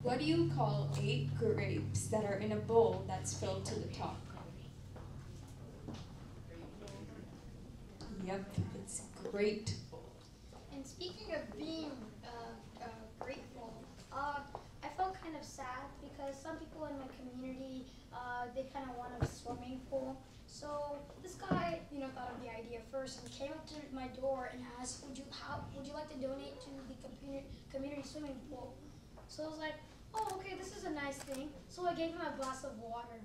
What do you call 8 grapes that are in a bowl that's filled to the top? Yep, it's grape bowl. And speaking of being grateful, I felt kind of sad because some people in my community, they kind of want a swimming pool. So this guy, thought of the idea first and came up to my door and asked, would you like to donate to the community swimming pool? So I was like, oh, okay, this is a nice thing. So I gave him a glass of water.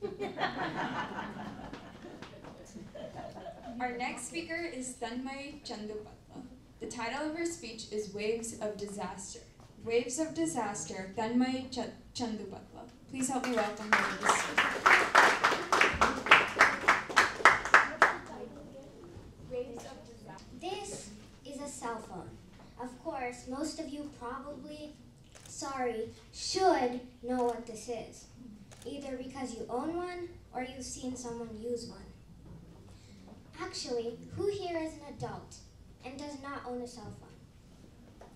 Our next speaker is Tanmay Chandupatla. The title of her speech is Waves of Disaster. Waves of Disaster, Tanmay Chandupatla. Please help me welcome her to the stage. This is a cell phone. Of course, most of you should know what this is, either because you own one or you've seen someone use one. Actually, who here is an adult and does not own a cell phone?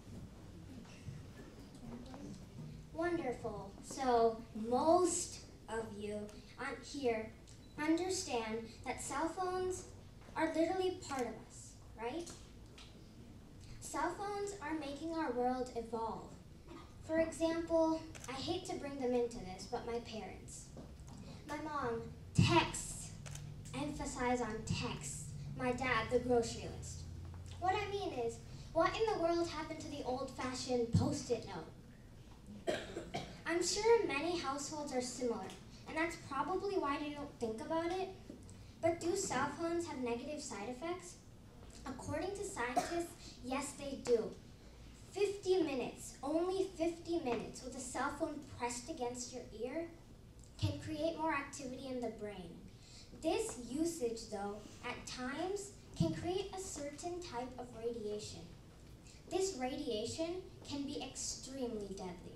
Wonderful. So most of you here understand that cell phones are literally part of us, right? Cell phones are making our world evolve. For example, I hate to bring them into this, but my parents. My mom texts, emphasize on texts. My dad, the grocery list. What I mean is, what in the world happened to the old-fashioned Post-it note? I'm sure many households are similar, and that's probably why they don't think about it. But do cell phones have negative side effects? According to scientists, yes they do. 50 minutes, only 50 minutes with a cell phone pressed against your ear can create more activity in the brain. This usage, though, at times can create a certain type of radiation. This radiation can be extremely deadly.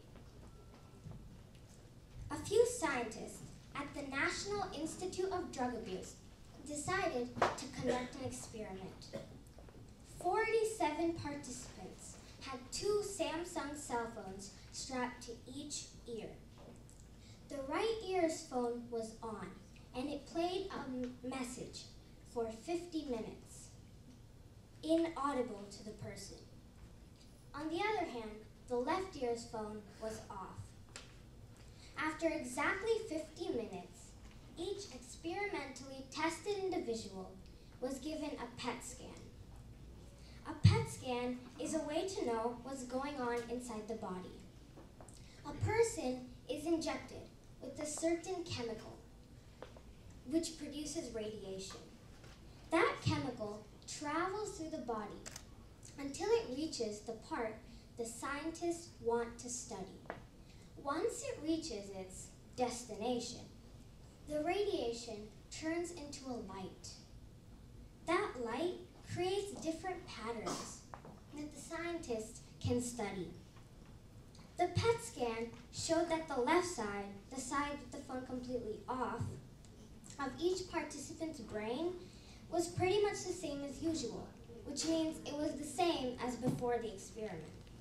A few scientists at the National Institute of Drug Abuse decided to conduct an experiment. 47 participants had 2 Samsung cell phones strapped to each ear. The right ear's phone was on, and it played a message for 50 minutes, inaudible to the person. On the other hand, the left ear's phone was off. After exactly 50 minutes, each experimentally tested individual was given a PET scan. A PET scan is a way to know what's going on inside the body. A person is injected with a certain chemical which produces radiation. That chemical travels through the body until it reaches the part the scientists want to study. Once it reaches its destination, the radiation turns into a light. That light creates different patterns that the scientists can study. The PET scan showed that the left side, the side with the phone completely off, of each participant's brain was pretty much the same as usual, which means it was the same as before the experiment.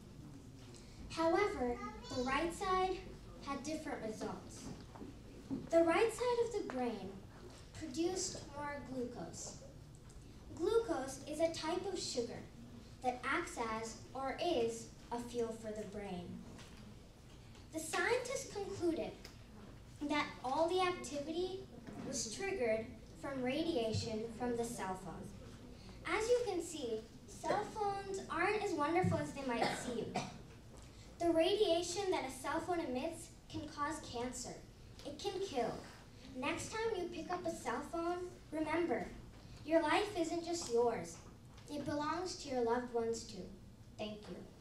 However, the right side had different results. The right side of the brain produced more glucose. Glucose is a type of sugar that acts as, or is, a fuel for the brain. The scientists concluded that all the activity was triggered from radiation from the cell phone. As you can see, cell phones aren't as wonderful as they might seem. The radiation that a cell phone emits can cause cancer. It can kill. Next time you pick up a cell phone, remember, your life isn't just yours. It belongs to your loved ones too. Thank you.